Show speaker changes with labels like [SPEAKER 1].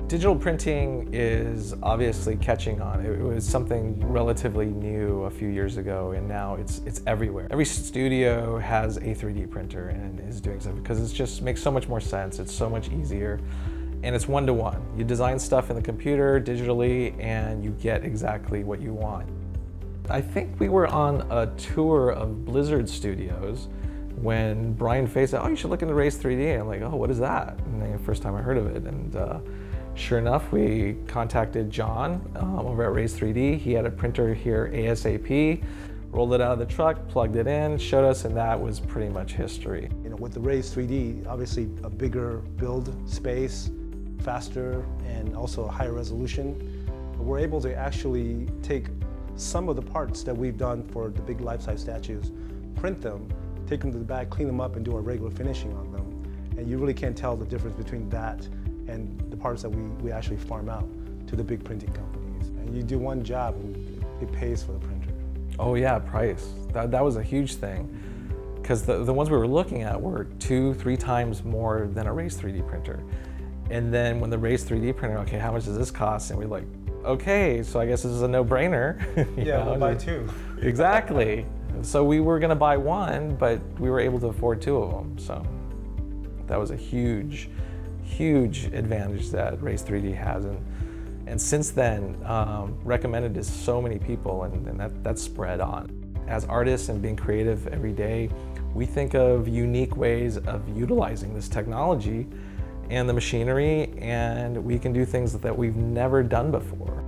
[SPEAKER 1] Digital printing is obviously catching on. It was something relatively new a few years ago, and now it's everywhere. Every studio has a 3D printer and is doing something because it just makes so much more sense. It's so much easier, and it's one-to-one. You design stuff in the computer digitally, and you get exactly what you want. I think we were on a tour of Blizzard Studios when Brian Fay said, "Oh, you should look into Raise3D." I'm like, "Oh, what is that?" And the first time I heard of it, and sure enough, we contacted John over at Raise3D. He had a printer here ASAP, rolled it out of the truck, plugged it in, showed us, and that was pretty much history.
[SPEAKER 2] You know, with the Raise3D, obviously a bigger build space, faster, and also a higher resolution. But we're able to actually take some of the parts that we've done for the big life-size statues, print them, take them to the back, clean them up, and do a regular finishing on them. And you really can't tell the difference between that and the parts that we actually farm out to the big printing companies. And you do one job and it pays for the printer.
[SPEAKER 1] Oh yeah, price. That was a huge thing. Because the ones we were looking at were 2-3 times more than a Raise3D printer. And then when the Raise3D printer, okay, how much does this cost? And we're like, okay, so I guess this is a no-brainer.
[SPEAKER 2] Yeah, we'll buy two.
[SPEAKER 1] Exactly. So we were gonna buy one, but we were able to afford 2 of them. So that was a huge advantage that Raise3D has. And since then, recommended to so many people, and that's spread on. As artists and being creative every day, we think of unique ways of utilizing this technology and the machinery, and we can do things that we've never done before.